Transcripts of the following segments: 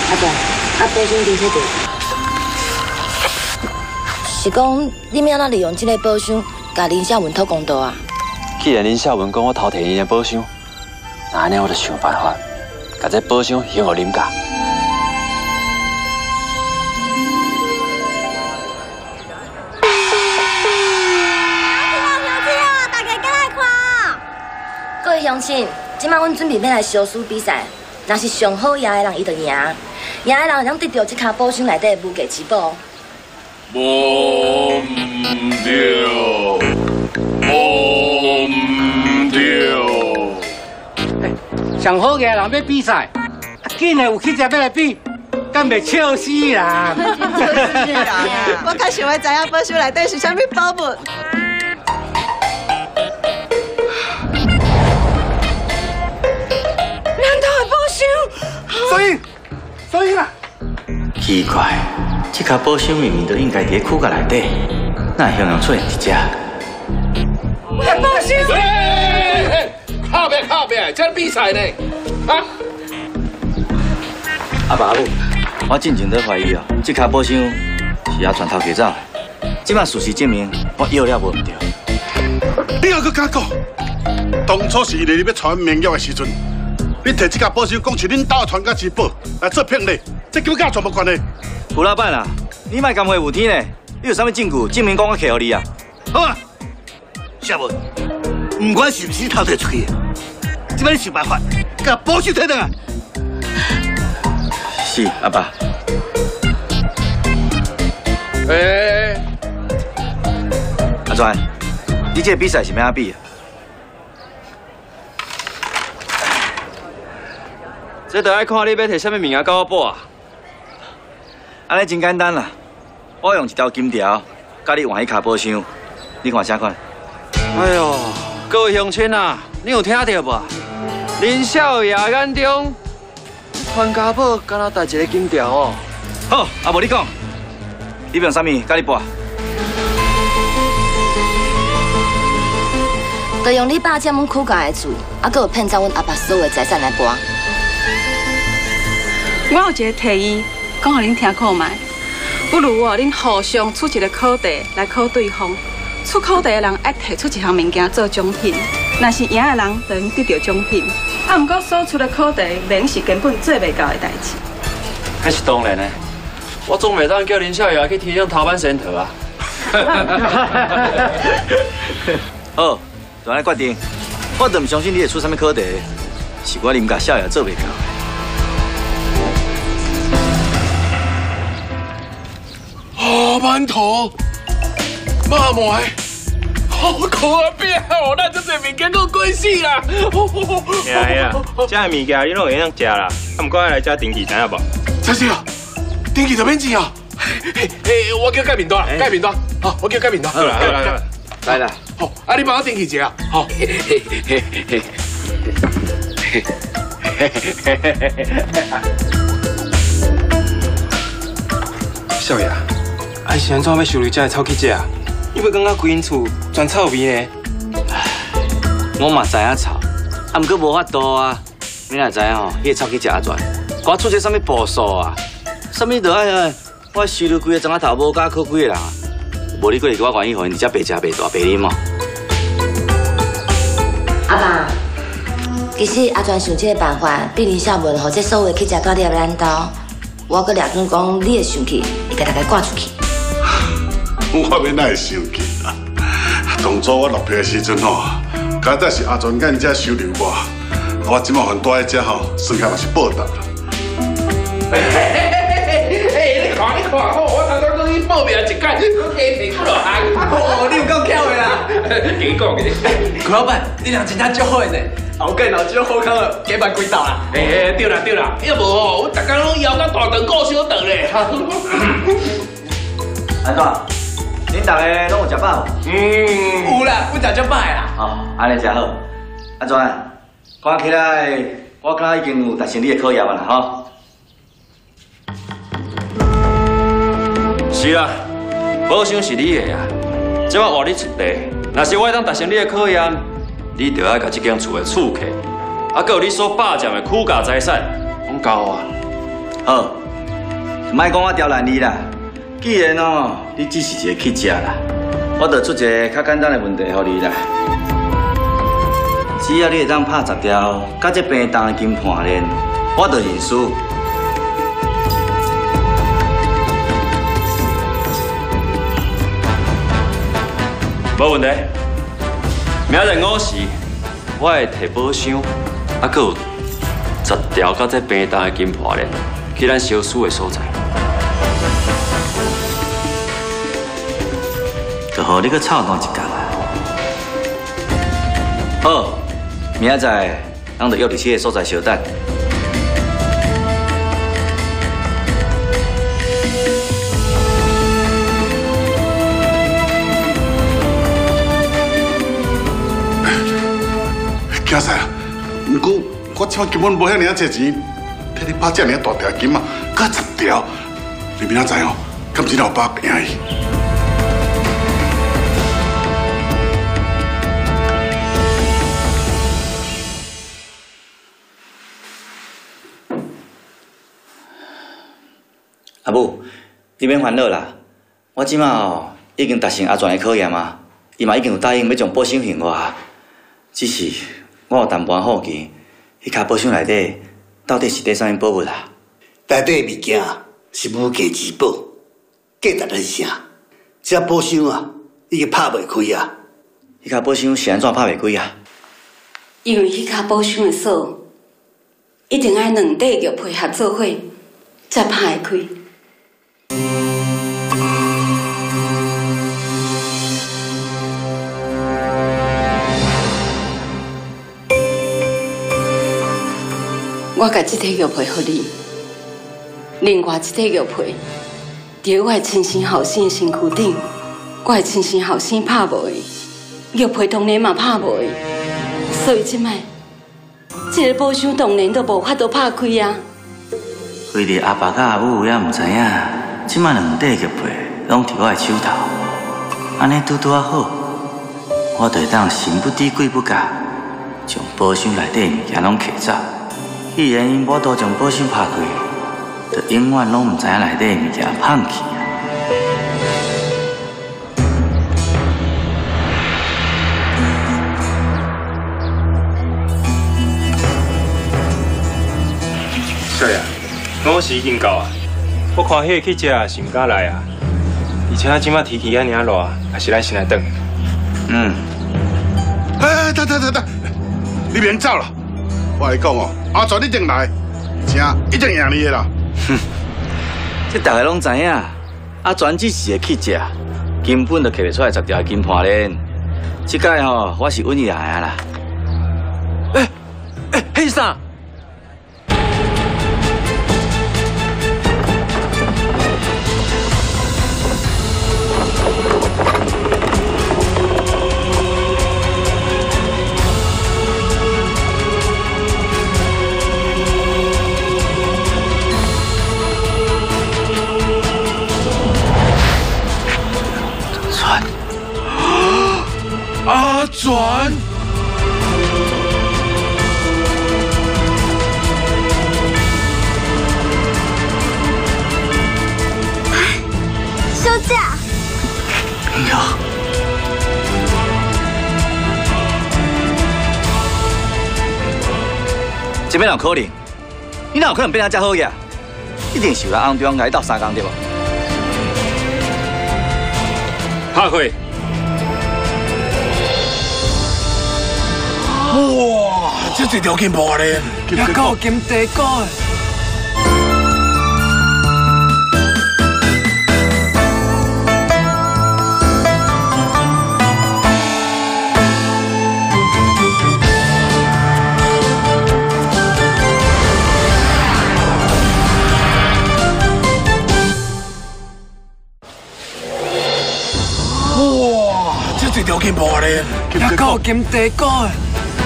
阿爸，保险金摕到。是讲你要哪利用这个保险，甲林孝文讨公道啊？ 既然林孝文讲我偷摕伊的保险，那安尼我就想办法，甲这保险还互林家。 各位乡亲，今晚阮准备要来小输比赛，若是上好赢的人，伊就赢；赢的人会当得到这卡保险内底的无价之宝。 无唔对，无唔对。 上好嘅人要比赛，紧的有去只要来比，敢袂笑死人？ 我较想要知影保险内底是啥物宝物。 所以啦， 奇怪，这卡保险明明都应该伫躯壳内底，哪会向出现一只？ 保险！ 靠边，这比赛呢？啊！ 阿爸母，我真正在怀疑哦，这卡保险是阿全头家走的。即摆事实证明，我要了无唔对。 你又搁敢讲？当初是伊哋要传明药的时阵。 你摕这卡保险讲是恁家传家之宝来做骗你，这跟我全无关系。 胡老板啊，你莫含糊有天呢？你有啥物证据证明讲我客互你啊？ 好啊，谢文，不管是不是偷摕出去的，这摆你想办法，甲保险摕回来。 是阿爸。阿全，你这个比赛是要安比啊？ 这就要看你要摕什么物件甲我补啊！ 安尼真简单啦，我用一条金条，甲你换迄卡保险，你看啥款？ 哎呦，各位乡亲啊，你有听到无？林少爷眼中，传家宝敢若带一个金条哦。 好，啊无你讲，你用啥物甲你补？ 就用你爸这么苦干的厝，还佫有骗走阮阿爸所有的财产来补。 我有一个提议，讲互恁听看卖。不如恁互相出一个考题来考对方。出考题的人爱提出一项物件做奖品，若是赢的人就能得到奖品。啊，毋过所出的考题明是根本做袂到的代志。 那是当然的，我总袂当叫林少爷去提倡头版先头啊。 好，就安尼决定。我就唔相信你会出啥物考题，是我林家少爷做袂到。 哦，馒头、肉糜，好可变哦！咱这侪物件够贵死啦！ 哎呀，这物件你拢会当食啦，啊，毋过爱来这登记知影无？ 真是啊，登记就免钱啊！我叫盖面单，盖面单，好，我叫盖面单。 好啦， 来啦， 好，啊，你帮我登记一下，好。 少爷。 啊，是安怎要修理这个臭气姐啊？你要感觉规间厝全臭味呢？ 我嘛知影臭，啊，毋过无法度啊。你若知影吼，迄个臭气姐阿全，我出些啥物步数啊？啥物都爱我收留几个庄仔头无甲靠几个人啊？无你过来，我愿意互因直接白食白大白啉哦。 阿爸，其实阿全想这个办法，比林孝文或者所有去食大粒的咱兜，我阁掠准讲你会生气，会甲大家赶出去。 我要哪会生气啊？当初我落魄的时阵吼，假使是阿全间遮收留我即马还住喺遮吼，算起来嘛是报答啦。 你看吼，我头先讲你报名一届，佮加提过来。 哦，你有够巧的啦！ 几讲嘅？ 顾老板，你人真正足好呢。后盖老这好康了，加办几道啦？ 对啦，要无吼，我逐工拢邀到大肠顾小肠咧。 安怎？恁大家拢有食饱？ 有啦，阮食足饱啦。 哦，安尼真好。安怎？看起来我敢已经有达成你的考验啦，吼。 是啊，保险是你的啊，即我换你出题，若是我当达成你的考验，你就要甲这间厝的厝客，啊，还有你所霸占的区价财产，拢交啊。 好，莫讲我刁难你啦。既然你只是一个乞食啦，我就出一个较简单的问题给你啦。只要你会当拍10条，甲这平重的金盘链，我就认输。 无问题。明日5时，我会摕宝箱，还佫有10条甲这平重的金盘链，去咱小输的所在。 就互你佫操蛋一工啊！好，明仔载咱就约伫这个所在相等。 惊死啊！不过我即摆根本无遐尔多钱，替你拍遮尔大条金啊，佮10条，你明仔载敢知老爸赢伊？ 阿母，你免烦恼啦，我即马已经达成阿全的考验啊，伊嘛已经有答应要将保险还我，只是我有淡薄好奇，迄卡保险内底到底是缀啥物宝物啊？ 内底的物件是无价之宝，价值是啥？这保险啊，已经拍袂开啊！ 迄卡保险是安怎拍袂开啊？ 因为迄卡保险的锁一定爱2块玉配合做伙，才拍会开。我甲这块玉佩予你，另外这块玉佩，伫我的亲生后生的身躯顶，我的亲生后生拍无的，玉佩当然嘛拍无的，所以即摆，这个保险当然都无法度拍开啊。 为了阿爸甲阿母也唔知影，即摆2块玉佩拢伫我的手头，安尼拄啊好，我就会当神不知鬼不觉，将保险内底的物件拢摕走。既然因我都将保险拍开，就永远拢唔知影内底的物件放去啊！ 小爷，5时已经到啊！我看迄个去食是唔敢来啊，而且即马天气安尼热，还是咱先来等。 等，你免走了，我来讲阿全一定来，一定赢你的啦！ 哼，这大家拢知影，阿全只是个乞食，根本就摕袂出来10条金盘链。这届我是稳赢的啦。 迄啥？ 阿全， 休假。 有。这边有可能，你哪有可能变啊遮好个？一定是有人暗中来斗3工对无？ 拍开。 哇！这一条金盘链，也够金地高的。哇！这一条金盘链，也够金地高的。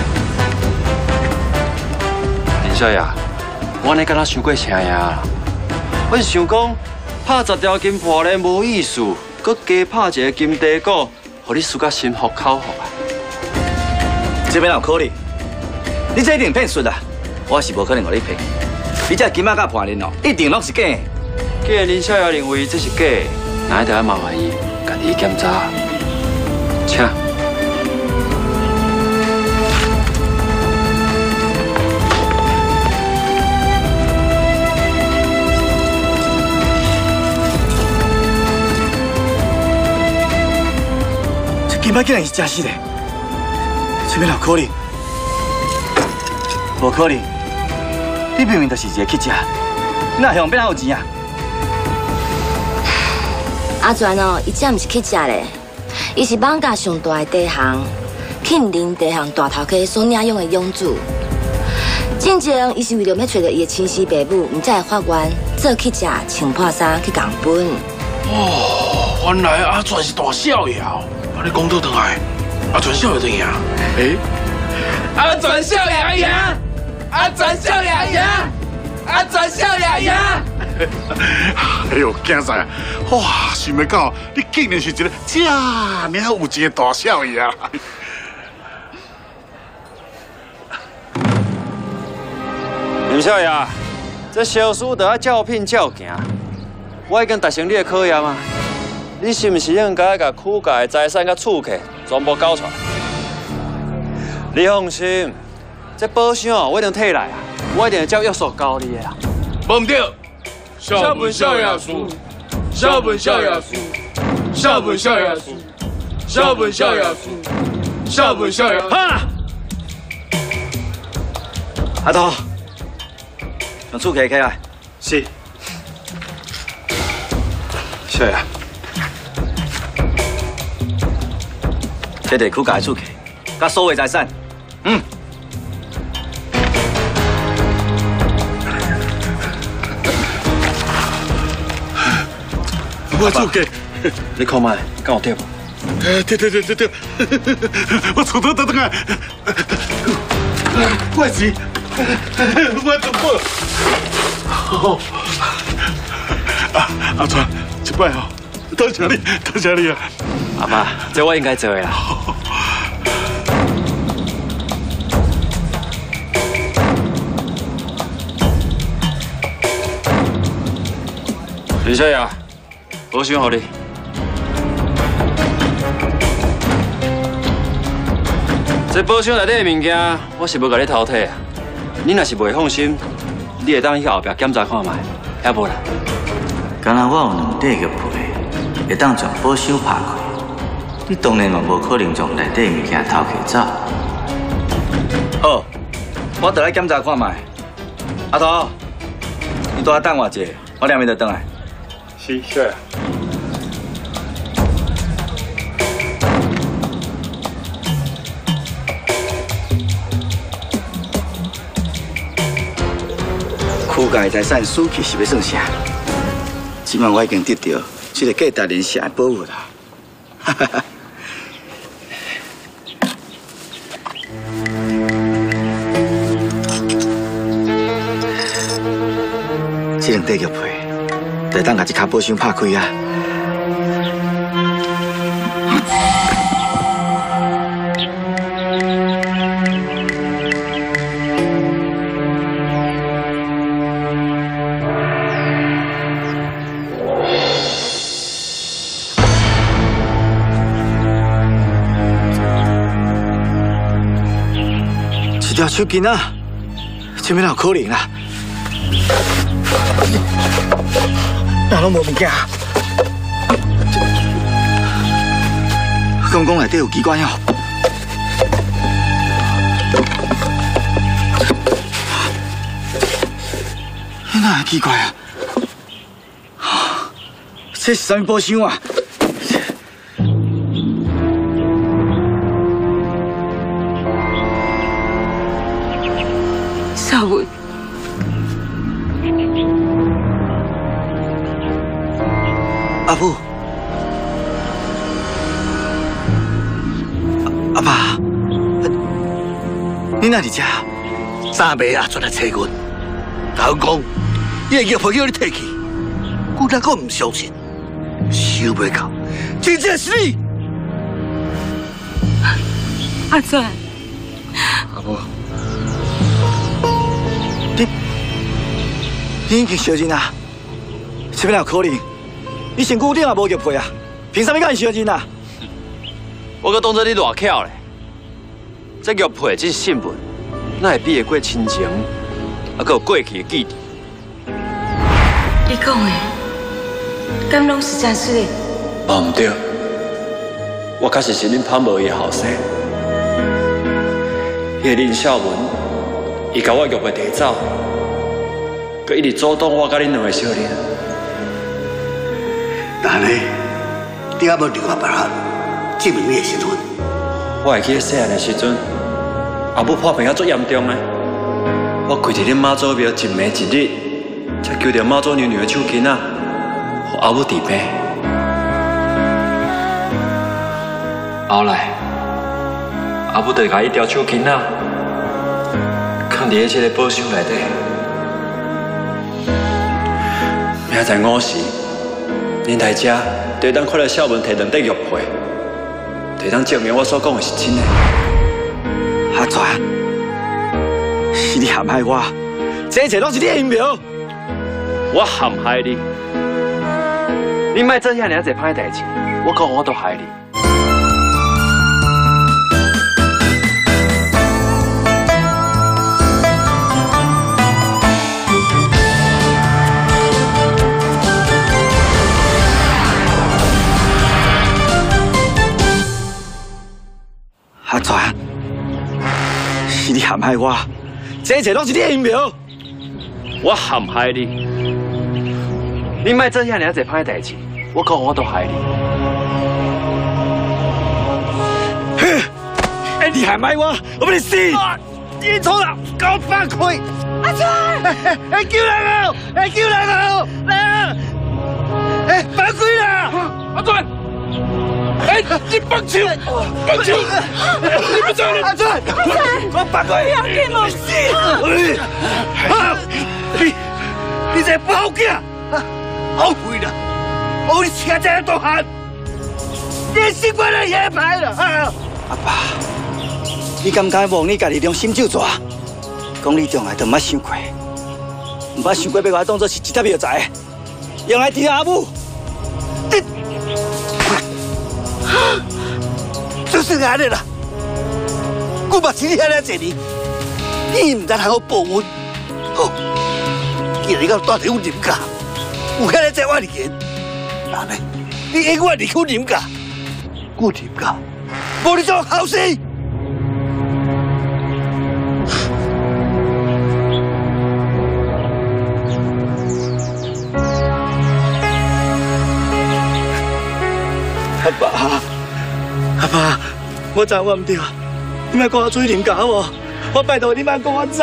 小爷，我安尼敢若想过啥呀？我是想讲，拍10条金盘链无意思，搁加拍一个金地鼓，互你输甲心服口服啊！ 这边有可能，你这一定骗术啦！我是无可能互你骗。 你这金仔甲破恁哦，一定拢是假的。 既然林小爷认为这是假的，那就要麻烦伊家己检查，请。 这金仔竟然是真实的，怎么有可能？无可能！你明明就是一个乞食，你哪向变哪有钱啊？ 阿全哦，伊真毋是乞食咧，伊是网家上大的地行，庆林地行大头家所领养的养子。真正伊是为了要找到伊的亲生爸母，毋才会发愿做乞食、穿破衫去共分。 哦，原来阿全是大少爷哦！把你讲倒转来，阿全少爷怎样？阿全少爷赢！阿全少爷赢！阿全少爷赢！ 哎呦，囝仔，哇，想袂到你竟然是一个这么有钱的大少爷啊！ 林少爷，这小事都要照聘照行。我已经达成你的考验啊，你是不是应该把苦家的财产甲厝客全部交出来？你放心，这保险哦，我一定退来啊，我一定照约束交你的啦。 无唔对，小本少爷输，小本少爷输，小本少爷输，小本少爷输，小本少爷。 哈！阿头，用厝客起来。 是。 少爷， 这地区家的厝客，甲所有财产， 我厝客， 你看卖，敢有对无？ 对，我厝头等来，我是，我怎么？阿全，一摆哦，多谢你啊！ 阿妈，这我应该做的啦。林少爷，保险给你。这保险内底的物件，我是要甲你偷摕啊。你若是袂放心，你会当去后壁检查看卖，还无啦？ 敢若我有两块玉皮，会当将保险拍开，你当然嘛无可能将内底物件偷去走。好，我倒来检查看卖。阿头，你多等我一下，我2暝就转来。 是，少爷。 区家的财产输去是要算啥？即摆我已经得到这个价值连城的保护啦。哈哈哈。这2块玉皮，就当把这卡保险拍开啊！一条手巾啊，这边哪有可能啦？哪拢无物件？公公内底有机关哦。哪会奇怪啊？这是啥物保险啊？ 少文。 阿母，阿爸，你哪伫遮？ 昨暝阿全来找阮，甲阮讲，伊的玉皮叫你摕去，阮哪个唔相信？想袂到，真正是你！ 阿全， 阿母， 你已经烧人啊？怎么有可能？你身躯顶也无玉佩啊，凭啥物甲伊烧人啊？ 我搁当作你偌巧咧，这玉佩只是信物，哪会比得过亲情，还搁有过去的记忆？ 你讲的，敢拢是真实的？ 嘛唔对，我确实是恁拍无伊的后生。迄个林孝文，伊甲我玉佩摕走，佮一直阻挡我甲恁两个小人。 但呢，你也无另外办法证明你的身份。 我会记得细汉的时阵，阿母破病啊足严重的，我跪伫恁妈祖庙一暝一日，才求着妈祖娘娘的手巾啊，互阿母治病。后来，阿母就甲伊条手巾啊，放伫这个宝箱内底。明仔载5时，恁来遮，就当看到孝文摕2块玉佩，就当证明我所讲的是真的。 阿全，是你陷害我，这一切拢是你的阴谋。 我陷害你，你莫做遐尔侪歹代志，我讲我都害你。 阿全，是你陷害我，这一切拢是你的阴谋。 我陷害你，你莫做遐尔侪歹代志，我讲我都害你。 你陷害我，我要你死！你错了，900块。 阿全，救人啊！救人啊！来，犯规啦！ 阿全。你放手！放手！你不走了！ 阿全， 我放开！ 不要给我死！你这不好囝，后悔了！我你车在大汉，你习惯了野牌了。 阿爸，你敢敢忘你家己良心就抓？讲你从来都毋捌想过，毋捌想过要我当作是一粒药材，用来治阿母。 就是安尼啦，我嘛是你遐尔济年，你唔但向我报恩，好，既然你敢带着我林家，有遐尔济我利钱，那呢，你永远离开林家，我林家无你做后事。 阿爸，我知我唔对，你莫赶我出去林家好无？我拜托你莫赶我走。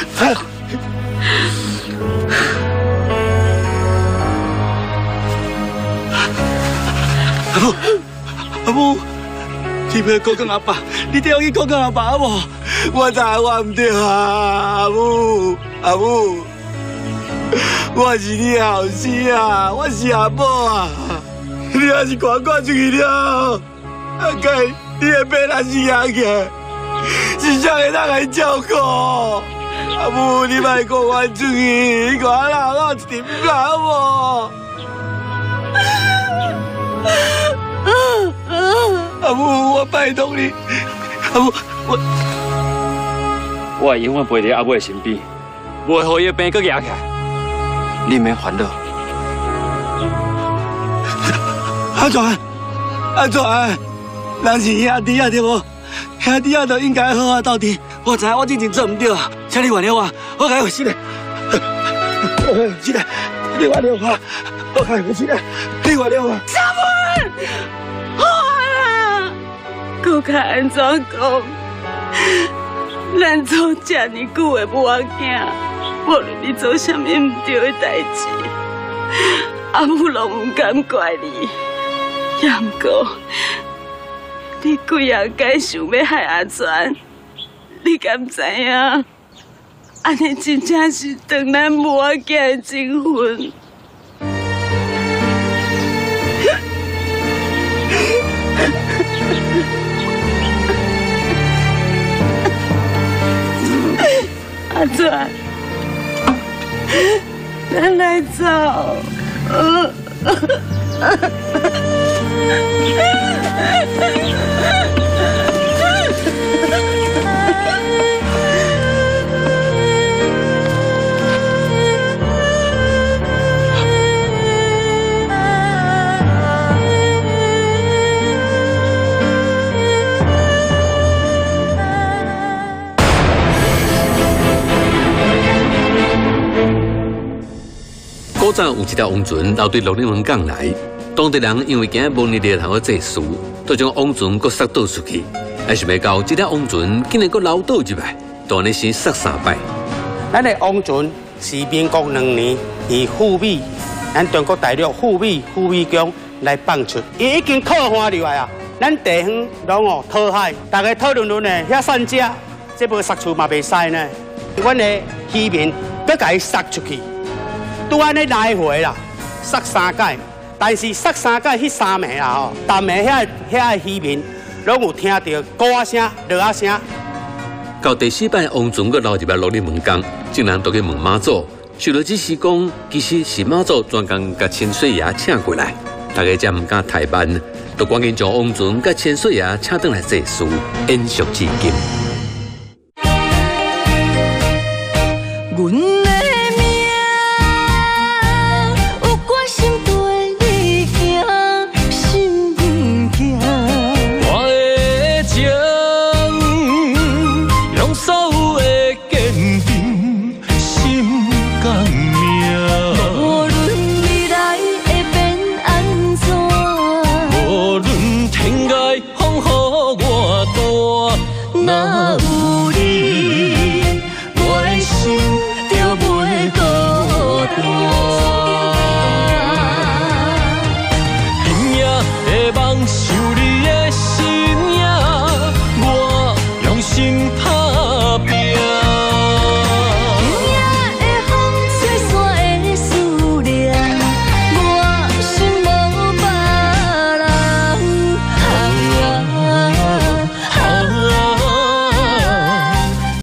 阿母，你不要讲讲阿爸，你对我去讲讲阿爸好无？我知我唔对啊，阿母，我是你的后生啊，我是阿母啊，你还是赶出去了。阿该，你的病若是养起，是谁会当来照顾？阿母，你莫赶我出去，你赶我留我一点好无？阿母，我拜托你，阿母， 我会永远陪在阿母的身边，不会让伊的病搁压起来。你免烦恼。 阿全。人是兄弟啊，对无？兄弟啊，就应该好好斗阵。我知影我之前做唔对啊，请你原谅我，我该回去的。你原谅我，我该回去的。你原谅我。 小文，好啊，搁较安怎讲？咱做这么久的母囝，无论你做什么唔对的代志，阿母拢唔敢怪你。也唔过。你几啊该想要害阿全，你敢知影？安尼真正是断咱母仔囝的情分。阿全， 咱来走。 古早有一条王船流对鹿岭门港来，当地人因为惊无日日通好祭祀，都将王船搁塞倒出去。还想要到这条王船竟然搁流倒入来，当然是塞3摆。 咱的王船是民国2年以赴美，咱中国大陆赴美宫来放出，伊已经讨花入来啊！咱地方拢讨海，大家讨论呢，遐散者，这无塞厝嘛袂使呢。阮的渔民搁甲伊塞出去。拄安尼来回啦，塞3届，但是塞3届迄3暝啦吼，但暝遐渔民拢有听到歌声、落声。 到第4摆王船搁流入来鹿岭门港，竟然都去问妈祖，受到指示讲，其实是妈祖专工甲千岁爷请过来，大家才唔敢怠慢，就赶紧将王船甲千岁爷请倒来祭祀，延续至今。